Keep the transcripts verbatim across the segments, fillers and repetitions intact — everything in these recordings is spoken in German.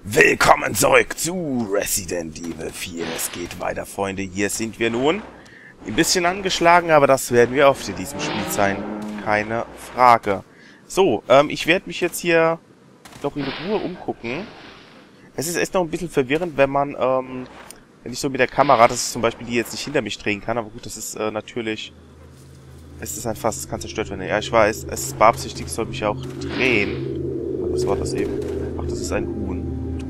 Willkommen zurück zu Resident Evil vier. Es geht weiter, Freunde. Hier sind wir nun. Ein bisschen angeschlagen, aber das werden wir oft in diesem Spiel sein. Keine Frage. So, ähm, ich werde mich jetzt hier noch in Ruhe umgucken. Es ist echt noch ein bisschen verwirrend, wenn man, ähm, wenn ich so mit der Kamera, das ist zum Beispiel die jetzt nicht hinter mich drehen kann, aber gut, das ist äh, natürlich... Es ist ein Fass, es kann zerstört werden. Ja, ich weiß, es ist beabsichtigt, soll mich auch drehen. Was war das eben? Ach, das ist ein Huhn.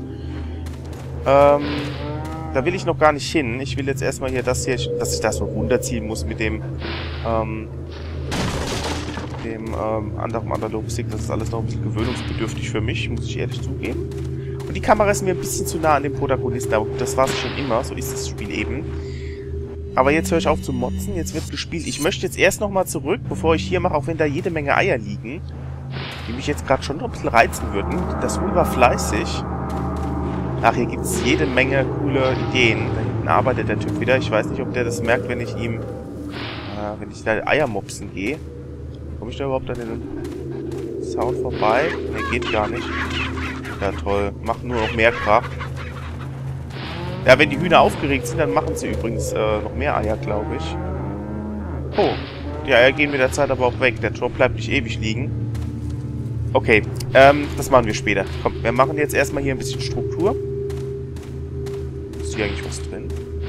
Ähm, da will ich noch gar nicht hin. Ich will jetzt erstmal hier das hier, dass ich das so runterziehen muss mit dem, ähm, dem, ähm, anderen Analogstick. Das ist alles noch ein bisschen gewöhnungsbedürftig für mich, muss ich ehrlich zugeben. Und die Kamera ist mir ein bisschen zu nah an dem Protagonisten, aber gut, das war es schon immer. So ist das Spiel eben. Aber jetzt höre ich auf zu motzen, jetzt wird gespielt. Ich möchte jetzt erst nochmal zurück, bevor ich hier mache, auch wenn da jede Menge Eier liegen, die mich jetzt gerade schon noch ein bisschen reizen würden. Das Huhn war fleißig. Ach, hier gibt es jede Menge coole Ideen. Da hinten arbeitet der Typ wieder. Ich weiß nicht, ob der das merkt, wenn ich ihm, äh, wenn ich da Eiermopsen gehe. Komme ich da überhaupt an den Sound vorbei? Ne, geht gar nicht. Ja, toll. Macht nur noch mehr Krach. Ja, wenn die Hühner aufgeregt sind, dann machen sie übrigens äh, noch mehr Eier, glaube ich. Oh, die Eier gehen mit der Zeit aber auch weg. Der Tor bleibt nicht ewig liegen. Okay, ähm, das machen wir später. Komm, wir machen jetzt erstmal hier ein bisschen Struktur. Ist hier eigentlich was drin?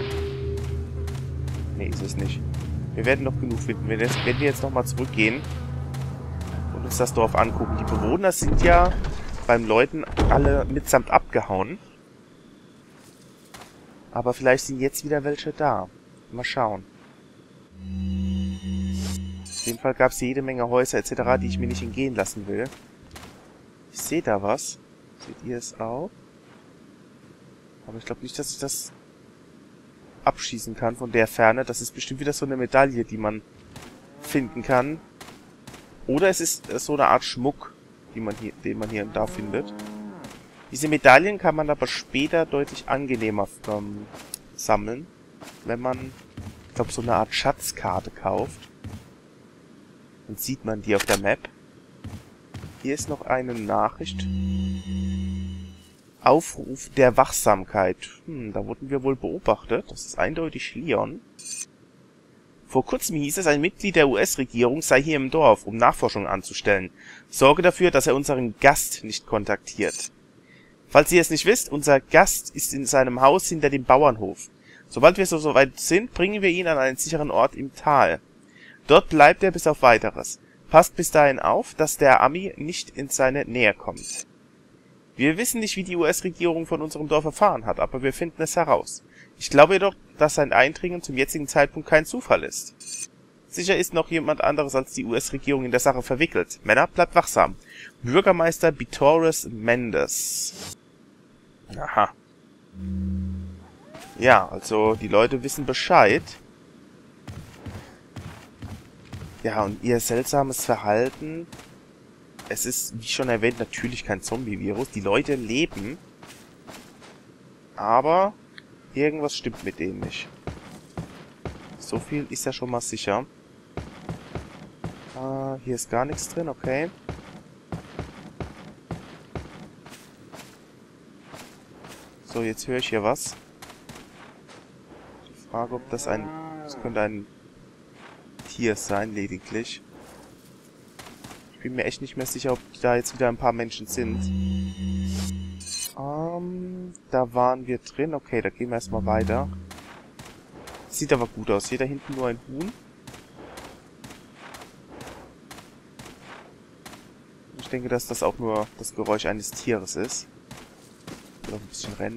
Nee, ist es nicht. Wir werden noch genug finden. Wenn wir jetzt nochmal zurückgehen und uns das Dorf angucken. Die Bewohner sind ja beim Leuten alle mitsamt abgehauen. Aber vielleicht sind jetzt wieder welche da. Mal schauen. Auf jeden Fall gab es jede Menge Häuser et cetera, die ich mir nicht entgehen lassen will. Ich sehe da was. Seht ihr es auch? Aber ich glaube nicht, dass ich das abschießen kann von der Ferne. Das ist bestimmt wieder so eine Medaille, die man finden kann. Oder es ist so eine Art Schmuck, die man hier, den man hier und da findet. Diese Medaillen kann man aber später deutlich angenehmer ähm, sammeln, wenn man, ich glaube, so eine Art Schatzkarte kauft. Dann sieht man die auf der Map. Hier ist noch eine Nachricht. Aufruf der Wachsamkeit. Hm, da wurden wir wohl beobachtet. Das ist eindeutig Leon. Vor kurzem hieß es, ein Mitglied der U S-Regierung sei hier im Dorf, um Nachforschungen anzustellen. Sorge dafür, dass er unseren Gast nicht kontaktiert. Falls ihr es nicht wisst, unser Gast ist in seinem Haus hinter dem Bauernhof. Sobald wir so soweit sind, bringen wir ihn an einen sicheren Ort im Tal. Dort bleibt er bis auf Weiteres. Passt bis dahin auf, dass der Ami nicht in seine Nähe kommt. Wir wissen nicht, wie die U S-Regierung von unserem Dorf erfahren hat, aber wir finden es heraus. Ich glaube jedoch, dass sein Eindringen zum jetzigen Zeitpunkt kein Zufall ist. Sicher ist noch jemand anderes als die U S-Regierung in der Sache verwickelt. Männer, bleibt wachsam. Bürgermeister Bitores Mendes. Aha. Ja, also die Leute wissen Bescheid. Ja, und ihr seltsames Verhalten. Es ist, wie schon erwähnt, natürlich kein Zombie-Virus. Die Leute leben. Aber irgendwas stimmt mit denen nicht. So viel ist ja schon mal sicher. Ah, hier ist gar nichts drin, okay. So, jetzt höre ich hier was. Die Frage, ob das ein... Das könnte ein Tier sein, lediglich. Ich bin mir echt nicht mehr sicher, ob da jetzt wieder ein paar Menschen sind. Ähm, da waren wir drin. Okay, da gehen wir erstmal weiter. Sieht aber gut aus. Hier da hinten nur ein Huhn. Ich denke, dass das auch nur das Geräusch eines Tieres ist. Noch ein bisschen rennen.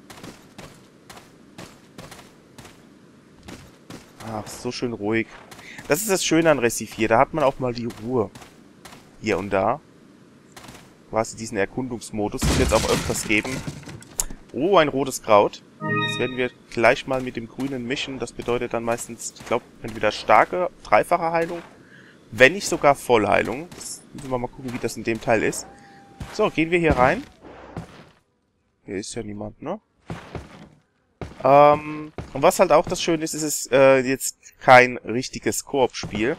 Ach, so schön ruhig. Das ist das Schöne an Recife vier. Da hat man auch mal die Ruhe. Hier und da. Quasi diesen Erkundungsmodus. Das wird es auch öfters geben. Oh, ein rotes Kraut. Das werden wir gleich mal mit dem grünen mischen. Das bedeutet dann meistens, ich glaube, entweder starke, dreifache Heilung. Wenn nicht sogar Vollheilung. Das müssen wir mal gucken, wie das in dem Teil ist. So, gehen wir hier rein. Hier ist ja niemand, ne? Ähm, und was halt auch das Schöne ist, ist es äh, jetzt kein richtiges Koop-Spiel.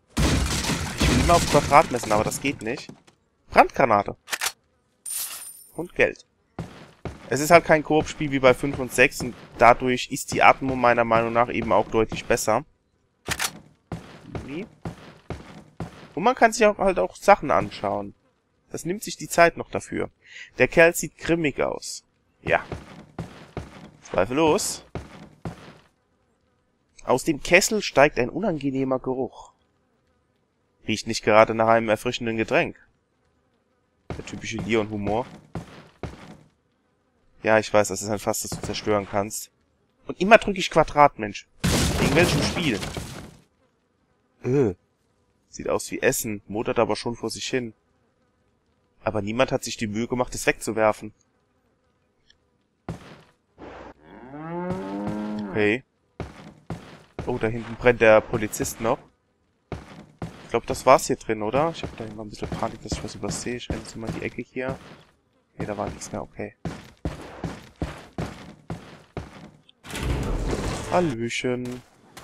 Ich will immer auf Quadrat messen, aber das geht nicht. Brandgranate. Und Geld. Es ist halt kein Koop-Spiel wie bei fünf und sechs und dadurch ist die Atmo meiner Meinung nach eben auch deutlich besser. Und man kann sich auch halt auch Sachen anschauen. Das nimmt sich die Zeit noch dafür. Der Kerl sieht grimmig aus. Ja. Zweifellos. Aus dem Kessel steigt ein unangenehmer Geruch. Riecht nicht gerade nach einem erfrischenden Getränk. Der typische Leon-Humor. Ja, ich weiß, das ist ein Fass, das du zerstören kannst. Und immer drücke ich Quadrat, Mensch. Wegen welchem Spiel? Öh. Sieht aus wie Essen, modert aber schon vor sich hin. Aber niemand hat sich die Mühe gemacht, es wegzuwerfen. Okay. Oh, da hinten brennt der Polizist noch. Ich glaube, das war's hier drin, oder? Ich habe da immer ein bisschen Panik, dass ich was übersehe. Ich renne jetzt mal in die Ecke hier. Nee, da war nichts mehr. Okay. Hallöchen.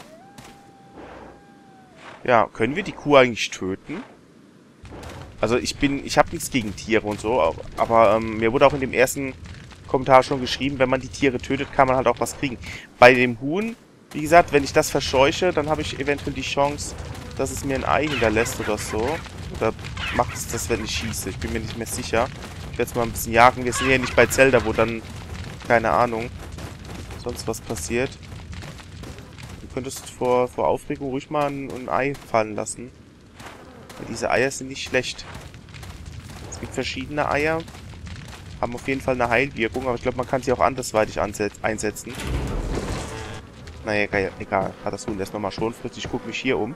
Ja, können wir die Kuh eigentlich töten? Also ich bin, ich habe nichts gegen Tiere und so, aber ähm, mir wurde auch in dem ersten Kommentar schon geschrieben, wenn man die Tiere tötet, kann man halt auch was kriegen. Bei dem Huhn, wie gesagt, wenn ich das verscheuche, dann habe ich eventuell die Chance, dass es mir ein Ei hinterlässt oder so. Oder macht es das, wenn ich schieße? Ich bin mir nicht mehr sicher. Ich werde jetzt mal ein bisschen jagen. Wir sind ja nicht bei Zelda, wo dann, keine Ahnung, sonst was passiert. Du könntest vor, vor Aufregung ruhig mal ein, ein Ei fallen lassen. Weil diese Eier sind nicht schlecht. Es gibt verschiedene Eier. Haben auf jeden Fall eine Heilwirkung, aber ich glaube, man kann sie auch andersweitig einsetzen. Naja, egal. Hat das Huhn erst nochmal schon frisst. Ich gucke mich hier um.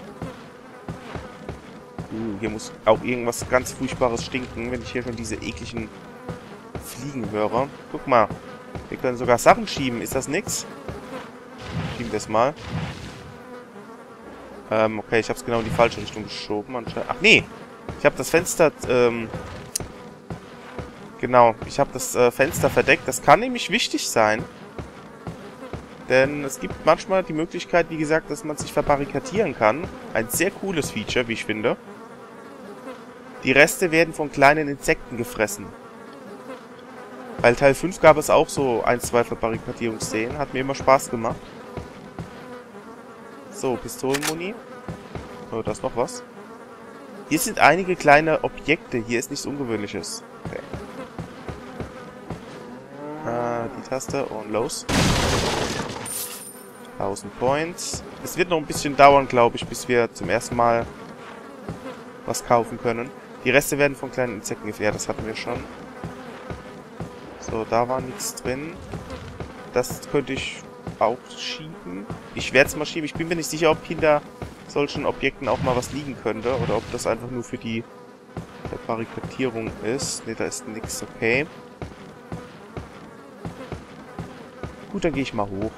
Uh, hier muss auch irgendwas ganz Furchtbares stinken, wenn ich hier schon diese ekligen Fliegen höre. Guck mal. Wir können sogar Sachen schieben. Ist das nix? Schieben wir es mal. Ähm, okay, ich habe es genau in die falsche Richtung geschoben. Anscheinend. Ach nee! Ich habe das Fenster, ähm... Genau, ich habe das äh, Fenster verdeckt. Das kann nämlich wichtig sein. Denn es gibt manchmal die Möglichkeit, wie gesagt, dass man sich verbarrikadieren kann. Ein sehr cooles Feature, wie ich finde. Die Reste werden von kleinen Insekten gefressen. Bei Teil fünf gab es auch so ein, zwei Verbarrikadierungsszenen. Hat mir immer Spaß gemacht. So, Pistolenmuni. Oh, da ist noch was. Hier sind einige kleine Objekte. Hier ist nichts Ungewöhnliches. Okay. Äh, die Taste und los. tausend Points. Es wird noch ein bisschen dauern, glaube ich, bis wir zum ersten Mal was kaufen können. Die Reste werden von kleinen Insekten gefährdet. Ja, das hatten wir schon. So, da war nichts drin. Das könnte ich auch schieben. Ich werde es mal schieben. Ich bin mir nicht sicher, ob hinter solchen Objekten auch mal was liegen könnte. Oder ob das einfach nur für die Barrikadierung ist. Ne, da ist nichts. Okay. Gut, dann gehe ich mal hoch.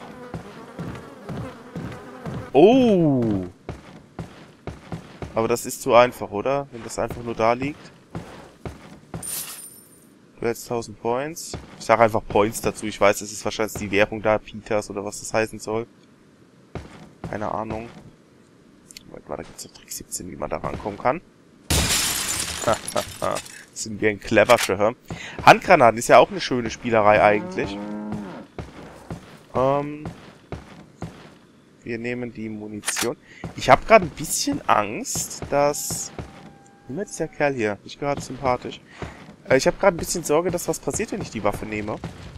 Oh! Aber das ist zu einfach, oder? Wenn das einfach nur da liegt. Du hältst tausend Points. Ich sage einfach Points dazu. Ich weiß, es ist wahrscheinlich die Währung da, Pitas oder was das heißen soll. Keine Ahnung. Moment mal, da gibt es noch Trick siebzehn, wie man da rankommen kann. Sind wir ein cleversche, hä? Handgranaten ist ja auch eine schöne Spielerei eigentlich. Ähm... Wir nehmen die Munition. Ich habe gerade ein bisschen Angst, dass... Wie ist dieser Kerl hier? Nicht gerade sympathisch. Äh, ich habe gerade ein bisschen Sorge, dass was passiert, wenn ich die Waffe nehme.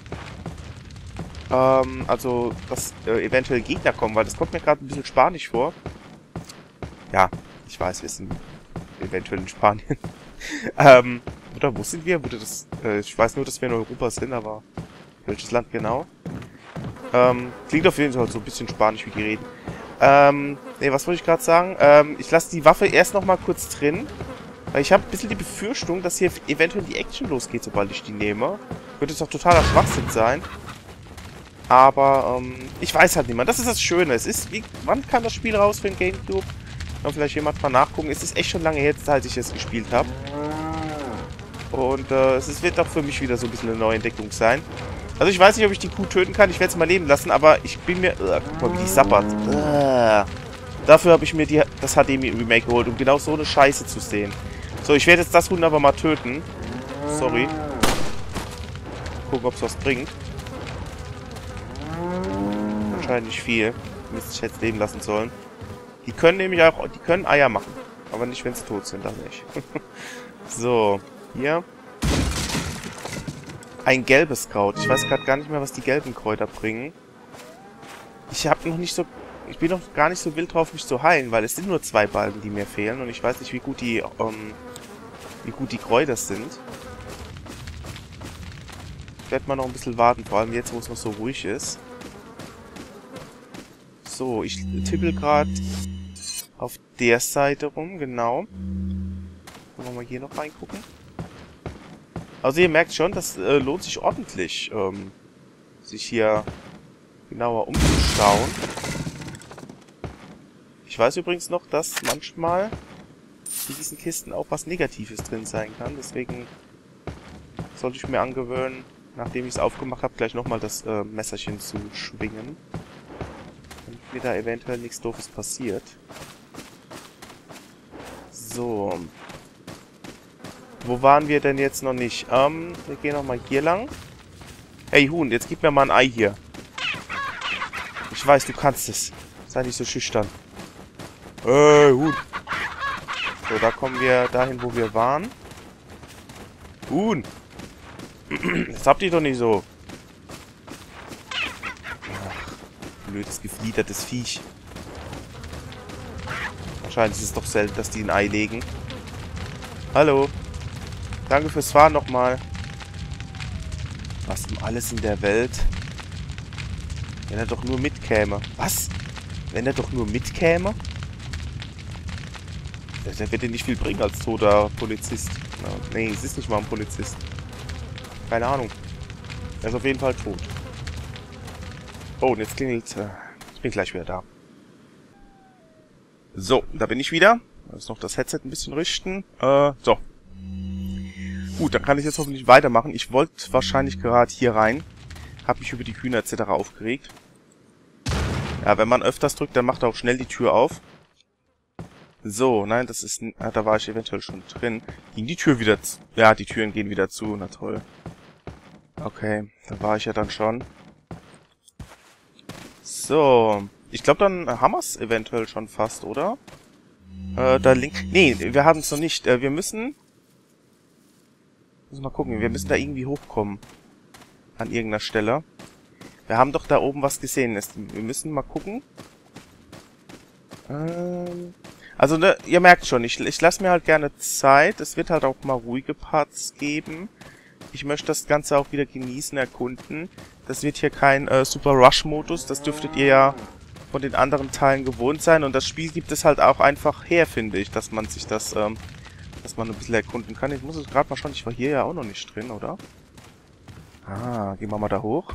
Ähm, also, dass äh, eventuell Gegner kommen, weil das kommt mir gerade ein bisschen spanisch vor. Ja, ich weiß, wir sind eventuell in Spanien. ähm, oder wo sind wir? Wurde das... Äh, ich weiß nur, dass wir in Europa sind, aber... Welches Land genau? Ähm, klingt auf jeden Fall so ein bisschen spanisch, wie die reden. Ähm, ne, was wollte ich gerade sagen? Ähm, ich lasse die Waffe erst noch mal kurz drin. Weil ich habe ein bisschen die Befürchtung, dass hier eventuell die Action losgeht, sobald ich die nehme. Könnte es doch totaler Schwachsinn sein. Aber, ähm, ich weiß halt nicht mehr. Das ist das Schöne. Es ist, wie, wann kam das Spiel raus für den Gamecube? Kann vielleicht jemand mal nachgucken. Es ist echt schon lange her, als ich es gespielt habe. Und, äh, es ist, wird doch für mich wieder so ein bisschen eine Neuentdeckung sein. Also ich weiß nicht, ob ich die Kuh töten kann. Ich werde es mal leben lassen, aber ich bin mir... Uh, guck mal, wie die sappert. Uh. Dafür habe ich mir die, das H D Remake geholt, um genau so eine Scheiße zu sehen. So, ich werde jetzt das Huhn aber mal töten. Sorry. Gucken, ob es was bringt. Anscheinend nicht viel. Müsste ich jetzt leben lassen sollen. Die können nämlich auch, die können Eier machen. Aber nicht, wenn sie tot sind, dann nicht. So, hier. Ein gelbes Kraut. Ich weiß gerade gar nicht mehr, was die gelben Kräuter bringen. Ich habe noch nicht so... Ich bin noch gar nicht so wild drauf, mich zu heilen, weil es sind nur zwei Balken, die mir fehlen. Und ich weiß nicht, wie gut die, ähm, wie gut die Kräuter sind. Ich werde mal noch ein bisschen warten, vor allem jetzt, wo es noch so ruhig ist. So, ich tippel gerade auf der Seite rum, genau. Wollen wir mal hier noch reingucken. Also ihr merkt schon, das äh, lohnt sich ordentlich, ähm, sich hier genauer umzuschauen. Ich weiß übrigens noch, dass manchmal in diesen Kisten auch was Negatives drin sein kann. Deswegen sollte ich mir angewöhnen, nachdem ich es aufgemacht habe, gleich nochmal das äh, Messerchen zu schwingen. Damit mir da eventuell nichts Doofes passiert. So. Wo waren wir denn jetzt noch nicht? Ähm, wir gehen nochmal hier lang. Hey Huhn, jetzt gib mir mal ein Ei hier. Ich weiß, du kannst es. Sei nicht so schüchtern. Hey, Huhn. So, da kommen wir dahin, wo wir waren. Huhn. Das habt ihr doch nicht so. Ach, blödes, gefliedertes Viech. Wahrscheinlich ist es doch selten, dass die ein Ei legen. Hallo. Danke fürs Fahren nochmal. Was um alles in der Welt? Wenn er doch nur mitkäme. Was? Wenn er doch nur mitkäme? Der, der wird dir nicht viel bringen als toter Polizist. Na, nee, es ist nicht mal ein Polizist. Keine Ahnung. Er ist auf jeden Fall tot. Oh, und jetzt klingelt... Äh, ich bin gleich wieder da. So, da bin ich wieder. Jetzt noch das Headset ein bisschen richten. Äh, so. Gut, dann kann ich jetzt hoffentlich weitermachen. Ich wollte wahrscheinlich gerade hier rein. Hab mich über die Hühner et cetera aufgeregt. Ja, wenn man öfters drückt, dann macht er auch schnell die Tür auf. So, nein, das ist... Ah, da war ich eventuell schon drin. Ging die Tür wieder zu... Ja, die Türen gehen wieder zu. Na toll. Okay, da war ich ja dann schon. So. Ich glaube, dann haben wir es eventuell schon fast, oder? Äh, da links... Nee, wir haben es noch nicht. Äh, wir müssen... Muss mal gucken, wir müssen da irgendwie hochkommen. An irgendeiner Stelle. Wir haben doch da oben was gesehen. Wir müssen mal gucken. Ähm... Also, ne, ihr merkt schon, ich, ich lasse mir halt gerne Zeit. Es wird halt auch mal ruhige Parts geben. Ich möchte das Ganze auch wieder genießen, erkunden. Das wird hier kein äh, Super Rush-Modus. Das dürftet ihr ja von den anderen Teilen gewohnt sein. Und das Spiel gibt es halt auch einfach her, finde ich, dass man sich das, ähm, dass man ein bisschen erkunden kann. Ich muss es gerade mal schauen, ich war hier ja auch noch nicht drin, oder? Ah, gehen wir mal da hoch.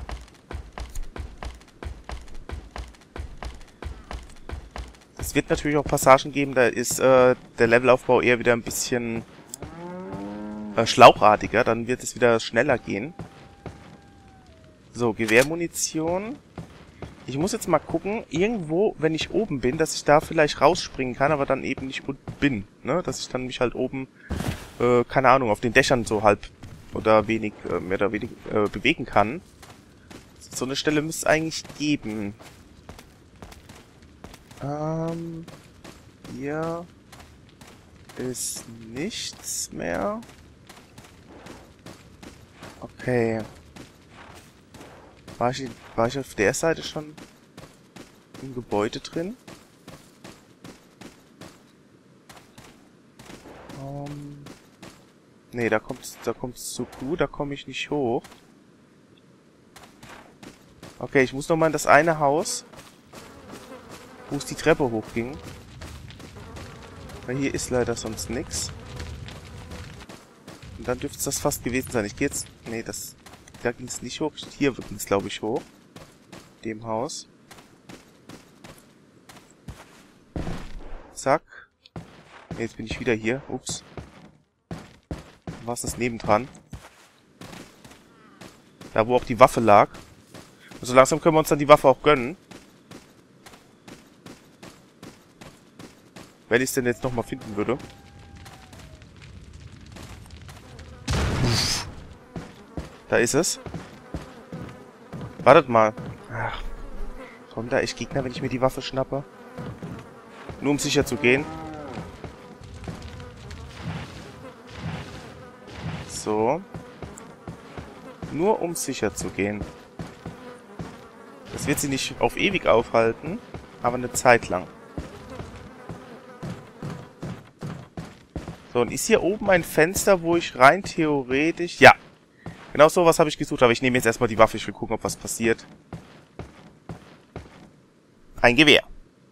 Es wird natürlich auch Passagen geben, da ist äh, der Levelaufbau eher wieder ein bisschen äh, schlauchartiger, dann wird es wieder schneller gehen. So, Gewehrmunition. Ich muss jetzt mal gucken, irgendwo, wenn ich oben bin, dass ich da vielleicht rausspringen kann, aber dann eben nicht unten bin, ne? Dass ich dann mich halt oben, äh, keine Ahnung, auf den Dächern so halb oder wenig, äh, mehr oder weniger äh, bewegen kann. So eine Stelle müsste es eigentlich geben. Ähm, hier ist nichts mehr. Okay. War ich, war ich auf der Seite schon im Gebäude drin? Ähm, nee, da kommt's, da kommt's zu gut, da komme ich nicht hoch. Okay, ich muss noch mal in das eine Haus, wo es die Treppe hochging. Weil hier ist leider sonst nichts. Und dann dürfte es das fast gewesen sein. Ich gehe jetzt... Nee, das... Da ging es nicht hoch. Hier ging es, glaube ich, hoch. Dem Haus. Zack. Nee, jetzt bin ich wieder hier. Ups. War es das nebendran? Da, wo auch die Waffe lag. Und so langsam können wir uns dann die Waffe auch gönnen. Wenn ich es denn jetzt nochmal finden würde. Da ist es. Wartet mal. Ach. Kommen da echt Gegner, wenn ich mir die Waffe schnappe? Nur um sicher zu gehen. So. Nur um sicher zu gehen. Das wird sie nicht auf ewig aufhalten, aber eine Zeit lang. So, und ist hier oben ein Fenster, wo ich rein theoretisch... Ja, genau sowas habe ich gesucht, aber ich nehme jetzt erstmal die Waffe, ich will gucken, ob was passiert. Ein Gewehr.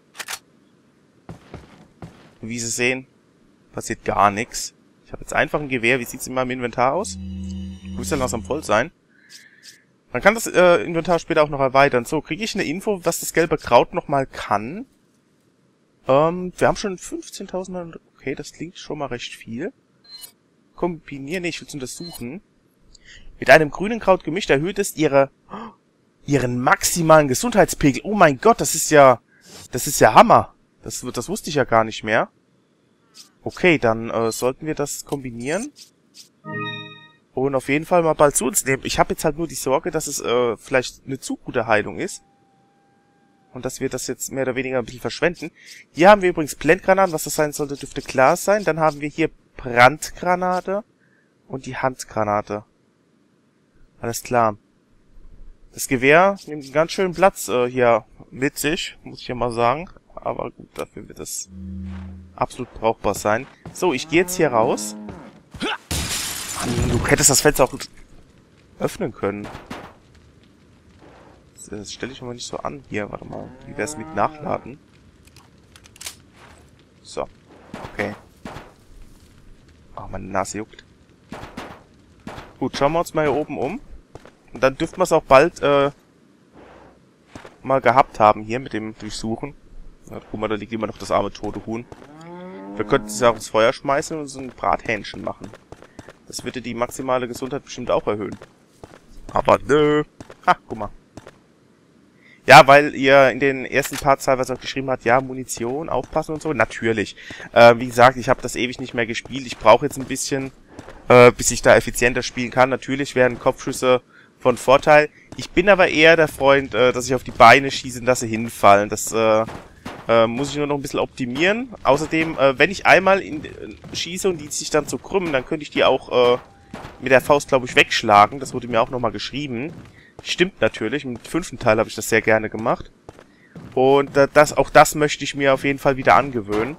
Wie Sie sehen, passiert gar nichts. Ich habe jetzt einfach ein Gewehr. Wie sieht es in meinem Inventar aus? Muss ja langsam voll sein. Man kann das äh, Inventar später auch noch erweitern. So, kriege ich eine Info, was das gelbe Kraut nochmal kann? Ähm, wir haben schon fünfzehntausend... Okay, das klingt schon mal recht viel. Kombinieren, nee, ich will es untersuchen. Mit einem grünen Kraut gemischt erhöht es ihre... ihren maximalen Gesundheitspegel. Oh mein Gott, das ist ja... Das ist ja Hammer. Das, das wusste ich ja gar nicht mehr. Okay, dann äh, sollten wir das kombinieren. Und auf jeden Fall mal bald zu uns nehmen. Ich habe jetzt halt nur die Sorge, dass es äh, vielleicht eine zu gute Heilung ist. Und dass wir das jetzt mehr oder weniger ein bisschen verschwenden. Hier haben wir übrigens Blendgranaten. Was das sein sollte, dürfte klar sein. Dann haben wir hier Brandgranate und die Handgranate. Alles klar. Das Gewehr nimmt einen ganz schönen Platz äh, hier mit sich, muss ich ja mal sagen. Aber gut, dafür wird es absolut brauchbar sein. So, ich gehe jetzt hier raus. Mann, du hättest das Fenster auch öffnen können. Das, das stelle ich mal nicht so an. Hier, warte mal. Wie wäre es mit Nachladen? So. Okay. Oh, meine Nase juckt. Gut, schauen wir uns mal hier oben um. Und dann dürften wir es auch bald äh, mal gehabt haben hier mit dem Durchsuchen. Ja, guck mal, da liegt immer noch das arme tote Huhn. Wir könnten es ja auch ins Feuer schmeißen und so ein Brathähnchen machen. Das würde die maximale Gesundheit bestimmt auch erhöhen. Aber nö. Ha, guck mal. Ja, weil ihr in den ersten Parts teilweise auch geschrieben habt, ja, Munition, aufpassen und so. Natürlich. Äh, wie gesagt, ich habe das ewig nicht mehr gespielt. Ich brauche jetzt ein bisschen, äh, bis ich da effizienter spielen kann. Natürlich werden Kopfschüsse von Vorteil. Ich bin aber eher der Freund, äh, dass ich auf die Beine schieße und lasse hinfallen. Das äh, äh, muss ich nur noch ein bisschen optimieren. Außerdem, äh, wenn ich einmal in, äh, schieße und die sich dann so krümmen, dann könnte ich die auch äh, mit der Faust, glaube ich, wegschlagen. Das wurde mir auch nochmal geschrieben. Stimmt natürlich. Im fünften Teil habe ich das sehr gerne gemacht. Und äh, das, auch das möchte ich mir auf jeden Fall wieder angewöhnen.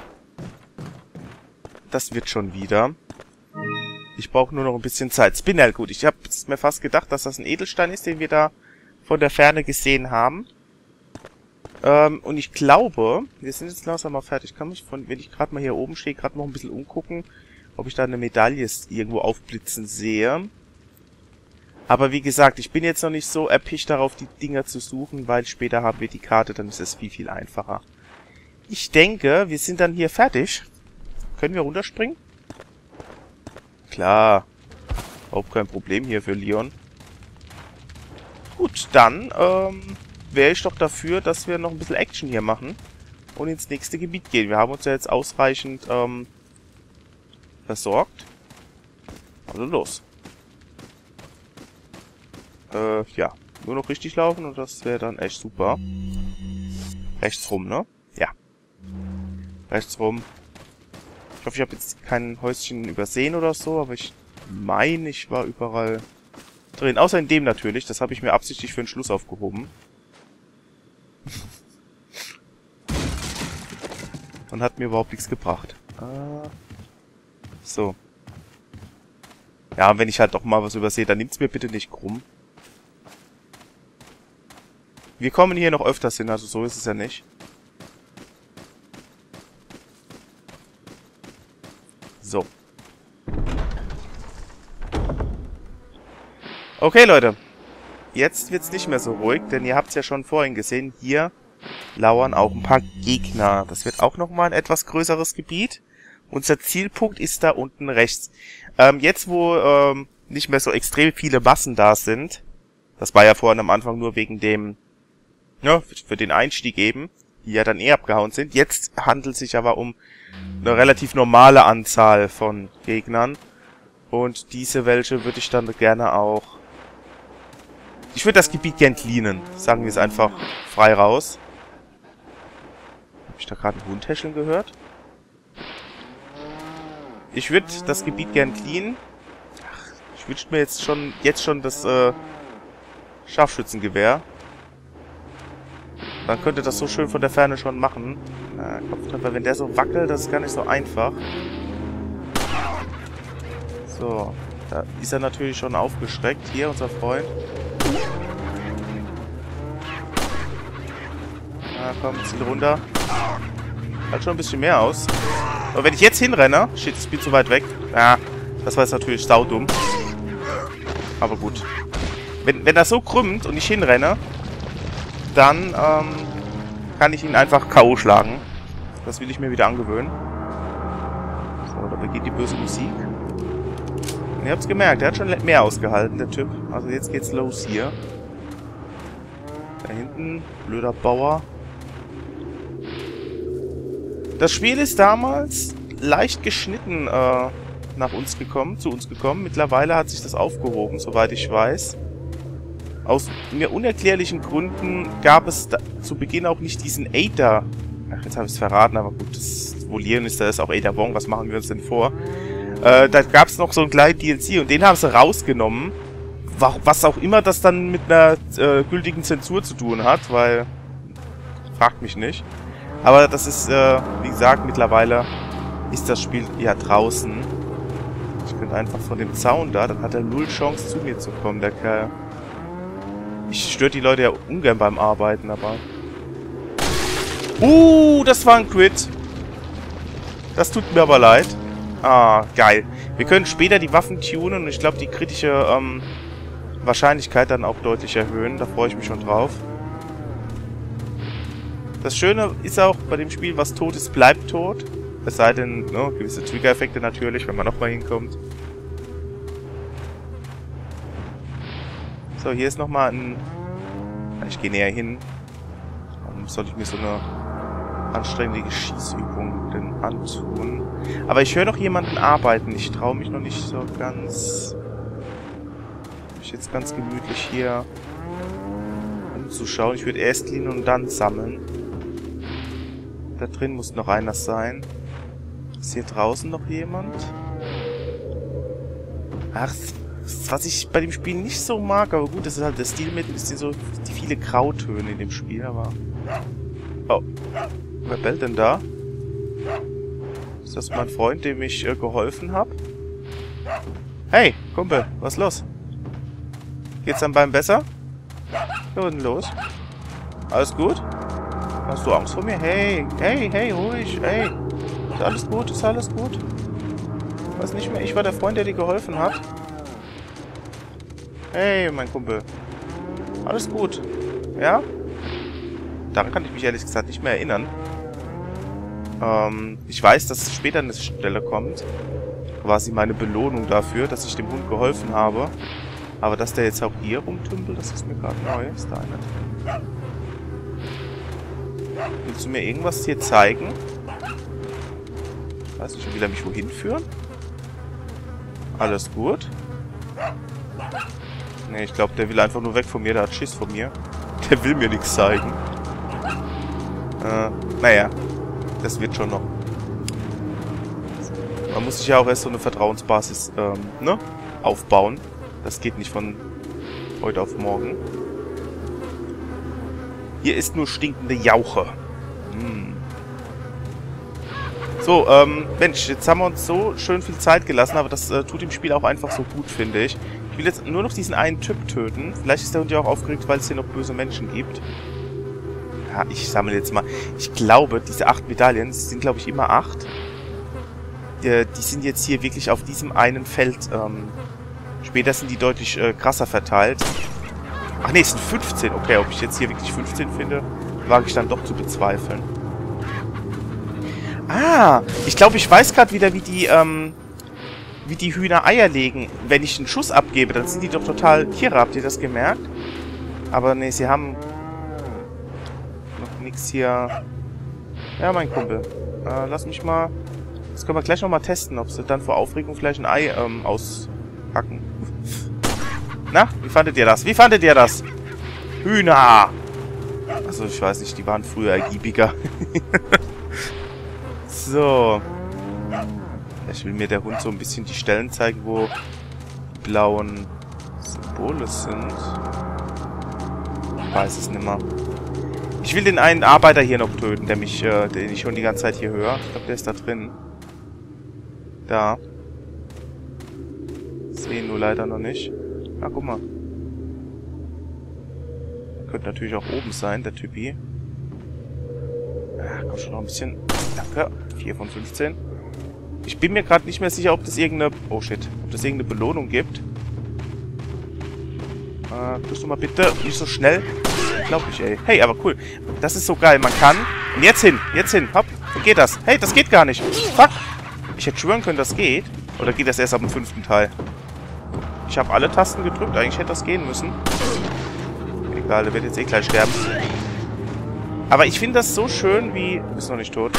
Das wird schon wieder. Ich brauche nur noch ein bisschen Zeit. Spinel, gut. Ich habe mir fast gedacht, dass das ein Edelstein ist, den wir da von der Ferne gesehen haben. Ähm, und ich glaube, wir sind jetzt langsam mal fertig. Ich kann mich, von, wenn ich gerade mal hier oben stehe, gerade noch ein bisschen umgucken, ob ich da eine Medaille irgendwo aufblitzen sehe. Aber wie gesagt, ich bin jetzt noch nicht so erpicht darauf, die Dinger zu suchen, weil später haben wir die Karte, dann ist es viel, viel einfacher. Ich denke, wir sind dann hier fertig. Können wir runterspringen? Klar. Überhaupt kein Problem hier für Leon. Gut, dann ähm, wäre ich doch dafür, dass wir noch ein bisschen Action hier machen und ins nächste Gebiet gehen. Wir haben uns ja jetzt ausreichend ähm, versorgt. Also los. Äh, ja. Nur noch richtig laufen und das wäre dann echt super. Rechts rum, ne? Ja. Rechts rum. Ich hoffe, ich habe jetzt kein Häuschen übersehen oder so, aber ich meine, ich war überall drin. Außer in dem natürlich. Das habe ich mir absichtlich für den Schluss aufgehoben. Und hat mir überhaupt nichts gebracht. Ah. So. Ja, wenn ich halt doch mal was übersehe, dann nimmt's mir bitte nicht krumm. Wir kommen hier noch öfters hin, also so ist es ja nicht. So. Okay, Leute. Jetzt wird's nicht mehr so ruhig, denn ihr habt's ja schon vorhin gesehen, hier lauern auch ein paar Gegner. Das wird auch nochmal ein etwas größeres Gebiet. Unser Zielpunkt ist da unten rechts. Ähm, jetzt, wo ähm, nicht mehr so extrem viele Massen da sind, das war ja vorhin am Anfang nur wegen dem, ja, für den Einstieg eben, die ja dann eh abgehauen sind. Jetzt handelt es sich aber um eine relativ normale Anzahl von Gegnern. Und diese welche würde ich dann gerne auch... Ich würde das Gebiet gern cleanen. Sagen wir es einfach frei raus. Habe ich da gerade einen Hund häscheln gehört? Ich würde das Gebiet gern cleanen. Ach, ich wünsche mir jetzt schon, jetzt schon das äh, Scharfschützengewehr. Dann könnte das so schön von der Ferne schon machen. Na, Kopftreffer, wenn der so wackelt, das ist gar nicht so einfach. So, da ist er natürlich schon aufgeschreckt. Hier, unser Freund. Na komm, zieh runter. Halt schon ein bisschen mehr aus. Aber wenn ich jetzt hinrenne... Shit, ich bin zu weit weg. Ja, das war jetzt natürlich saudumm. Aber gut. Wenn, wenn das so krümmt und ich hinrenne, dann ähm, kann ich ihn einfach K O schlagen. Das will ich mir wieder angewöhnen. So, da beginnt die böse Musik. Und ihr habt's gemerkt, der hat schon mehr ausgehalten, der Typ. Also jetzt geht's los hier. Da hinten, blöder Bauer. Das Spiel ist damals leicht geschnitten äh, nach uns gekommen, zu uns gekommen. Mittlerweile hat sich das aufgehoben, soweit ich weiß. Aus mir unerklärlichen Gründen gab es da zu Beginn auch nicht diesen Ada. Ach, jetzt habe ich es verraten, aber gut, das Volieren ist, da ist auch Ada Wong, was machen wir uns denn vor? Äh, da gab es noch so einen kleinen D L C und den haben sie rausgenommen. Was auch immer das dann mit einer äh, gültigen Zensur zu tun hat, weil... Fragt mich nicht. Aber das ist, äh, wie gesagt, mittlerweile ist das Spiel ja draußen. Ich könnte einfach von dem Zaun da, dann hat er null Chance zu mir zu kommen, der Kerl. Ich störe die Leute ja ungern beim Arbeiten, aber... Uh, das war ein Crit. Das tut mir aber leid. Ah, geil. Wir können später die Waffen tunen und ich glaube, die kritische ähm, Wahrscheinlichkeit dann auch deutlich erhöhen. Da freue ich mich schon drauf. Das Schöne ist auch bei dem Spiel, was tot ist, bleibt tot. Es sei denn, ne, gewisse Trigger-Effekte natürlich, wenn man nochmal hinkommt. So, hier ist nochmal ein... Ich gehe näher hin. Warum soll ich mir so eine anstrengende Schießübung denn antun? Aber ich höre noch jemanden arbeiten. Ich traue mich noch nicht so ganz... Ich jetzt ganz gemütlich hier umzuschauen. Ich würde erst cleanen und dann sammeln. Da drin muss noch einer sein. Ist hier draußen noch jemand? Ach, was ich bei dem Spiel nicht so mag, aber gut, das ist halt das Stilmittel, ist so die viele Grautöne in dem Spiel, aber... Oh, wer bellt denn da? Ist das mein Freund, dem ich äh, geholfen habe? Hey, Kumpel, was ist los? Geht's deinem Bein besser? Was ist denn los? Alles gut? Hast du Angst vor mir? Hey, hey, hey, ruhig, hey. Ist alles gut? Ist alles gut? Weiß nicht mehr, ich war der Freund, der dir geholfen hat. Hey, mein Kumpel. Alles gut. Ja? Daran kann ich mich ehrlich gesagt nicht mehr erinnern. Ähm, ich weiß, dass später eine Stelle kommt. Quasi meine Belohnung dafür, dass ich dem Hund geholfen habe. Aber dass der jetzt auch hier rumtümpelt, das ist mir gerade neu. Ist da einer drin? Willst du mir irgendwas hier zeigen? Ich weiß nicht, will er mich wohin führen? Alles gut? Ne, ich glaube, der will einfach nur weg von mir. Der hat Schiss von mir. Der will mir nichts zeigen. Äh, naja. Das wird schon noch. Man muss sich ja auch erst so eine Vertrauensbasis, ähm, ne? aufbauen. Das geht nicht von heute auf morgen. Hier ist nur stinkende Jauche. Hm. So, ähm, Mensch, jetzt haben wir uns so schön viel Zeit gelassen, aber das äh, tut dem Spiel auch einfach so gut, finde ich. Ich will jetzt nur noch diesen einen Typ töten. Vielleicht ist der Hund ja auch aufgeregt, weil es hier noch böse Menschen gibt. Ja, ich sammle jetzt mal. Ich glaube, diese acht Medaillen, das sind glaube ich immer acht. Die, die sind jetzt hier wirklich auf diesem einen Feld. Ähm, später sind die deutlich äh, krasser verteilt. Ach nee, es sind fünfzehn. Okay, ob ich jetzt hier wirklich fünfzehn finde, wage ich dann doch zu bezweifeln. Ah, ich glaube, ich weiß gerade wieder, wie die, ähm, wie die Hühner Eier legen. Wenn ich einen Schuss abgebe, dann sind die doch total kirre. Habt ihr das gemerkt? Aber nee, sie haben noch nichts hier. Ja, mein Kumpel. Äh, lass mich mal Das können wir gleich nochmal testen, ob sie dann vor Aufregung vielleicht ein Ei ähm, auspacken. Na, wie fandet ihr das? Wie fandet ihr das? Hühner! Also ich weiß nicht, die waren früher ergiebiger. So. Ich will mir der Hund so ein bisschen die Stellen zeigen, wo die blauen Symbole sind. Ich weiß es nicht mehr. Ich will den einen Arbeiter hier noch töten, der mich, äh, den ich schon die ganze Zeit hier höre. Ich glaube, der ist da drin. Da. Sehe ihn nur leider noch nicht. Na, guck mal. Der könnte natürlich auch oben sein, der Typi. Ja, komm schon noch ein bisschen. Danke. vier von fünfzehn. Ich bin mir gerade nicht mehr sicher, ob das irgendeine... Oh shit. Ob das irgendeine Belohnung gibt. Äh, tust du mal bitte nicht so schnell. Glaub ich, ey. Hey, aber cool. Das ist so geil. Man kann... Und jetzt hin. Jetzt hin. Hopp. Wie geht das? Hey, das geht gar nicht. Fuck. Ich hätte schwören können, das geht. Oder geht das erst ab dem fünften Teil? Ich habe alle Tasten gedrückt. Eigentlich hätte das gehen müssen. Egal, der wird jetzt eh gleich sterben. Aber ich finde das so schön, wie... Du bist noch nicht tot.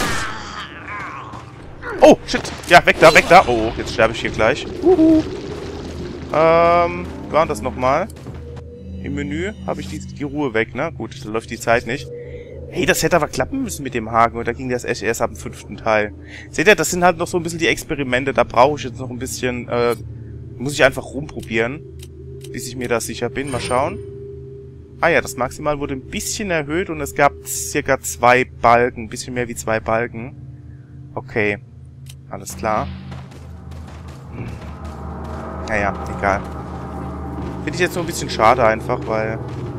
Oh, shit. Ja, weg da, weg da. Oh, jetzt sterbe ich hier gleich. Uhu. Ähm, wie war das nochmal? Im Menü habe ich die, die Ruhe weg, ne? Gut, da läuft die Zeit nicht. Hey, das hätte aber klappen müssen mit dem Haken. Und da ging das erst ab dem fünften Teil. Seht ihr, das sind halt noch so ein bisschen die Experimente. Da brauche ich jetzt noch ein bisschen... Äh, muss ich einfach rumprobieren. Bis ich mir da sicher bin. Mal schauen. Ah ja, das Maximal wurde ein bisschen erhöht. Und es gab circa zwei Balken. Ein bisschen mehr wie zwei Balken. Okay. Alles klar. Hm. Naja, egal. Finde ich jetzt nur ein bisschen schade einfach, weil...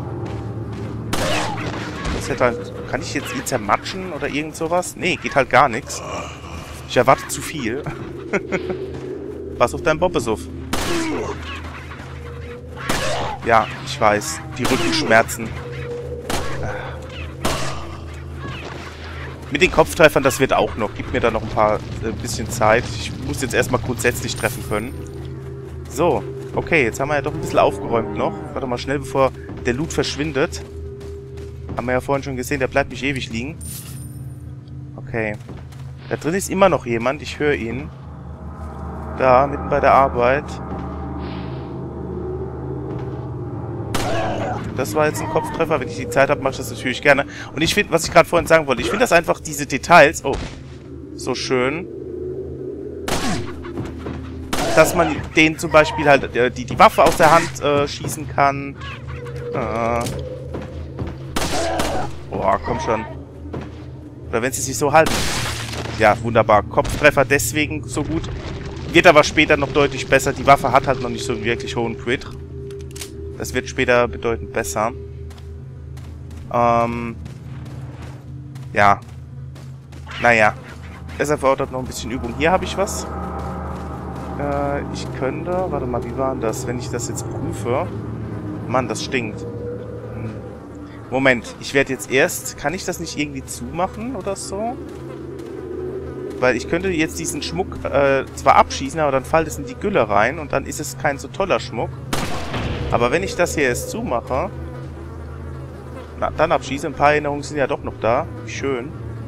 Das hätte halt... Kann ich jetzt ihn zermatschen oder irgend sowas? Nee, geht halt gar nichts. Ich erwarte zu viel. Pass auf deinen Bobbesuff. Ja, ich weiß. Die Rückenschmerzen. Mit den Kopftreffern, das wird auch noch. Gib mir da noch ein paar äh, bisschen Zeit. Ich muss jetzt erstmal grundsätzlich treffen können. So, okay, jetzt haben wir ja doch ein bisschen aufgeräumt noch. Warte mal schnell, bevor der Loot verschwindet. Haben wir ja vorhin schon gesehen, der bleibt nicht ewig liegen. Okay. Da drin ist immer noch jemand, ich höre ihn. Da, mitten bei der Arbeit. Das war jetzt ein Kopftreffer. Wenn ich die Zeit habe, mache ich das natürlich gerne. Und ich finde, was ich gerade vorhin sagen wollte, ich finde das einfach, diese Details, oh, so schön, dass man denen zum Beispiel halt äh, die, die Waffe aus der Hand äh, schießen kann. Äh. Boah, komm schon. Oder wenn sie sich so halten. Ja, wunderbar. Kopftreffer deswegen so gut. Wird aber später noch deutlich besser. Die Waffe hat halt noch nicht so einen wirklich hohen Crit. Das wird später bedeutend besser. Ähm. Ja. Naja. Es erfordert noch ein bisschen Übung. Hier habe ich was. Äh, ich könnte... Warte mal, wie war denn das? Wenn ich das jetzt prüfe... Mann, das stinkt. Hm. Moment, ich werde jetzt erst... Kann ich das nicht irgendwie zumachen oder so? Weil ich könnte jetzt diesen Schmuck äh, zwar abschießen, aber dann fällt es in die Gülle rein und dann ist es kein so toller Schmuck. Aber wenn ich das hier erst zumache... Na, dann abschieße. Ein paar Erinnerungen sind ja doch noch da. Wie schön.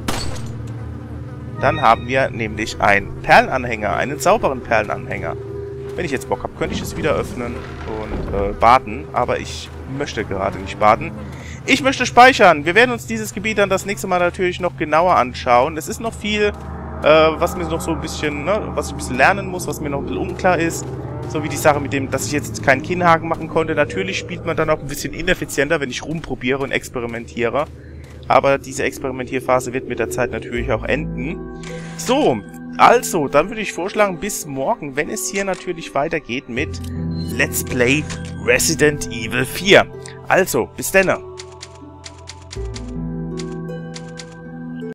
Dann haben wir nämlich einen Perlenanhänger. Einen sauberen Perlenanhänger. Wenn ich jetzt Bock habe, könnte ich es wieder öffnen und äh, baden. Aber ich möchte gerade nicht baden. Ich möchte speichern. Wir werden uns dieses Gebiet dann das nächste Mal natürlich noch genauer anschauen. Es ist noch viel, äh, was mir noch so ein bisschen, ne, was ich ein bisschen lernen muss, was mir noch ein bisschen unklar ist. So wie die Sache mit dem, dass ich jetzt keinen Kinnhaken machen konnte. Natürlich spielt man dann auch ein bisschen ineffizienter, wenn ich rumprobiere und experimentiere. Aber diese Experimentierphase wird mit der Zeit natürlich auch enden. So, also, dann würde ich vorschlagen, bis morgen, wenn es hier natürlich weitergeht mit Let's Play Resident Evil vier. Also, bis dann.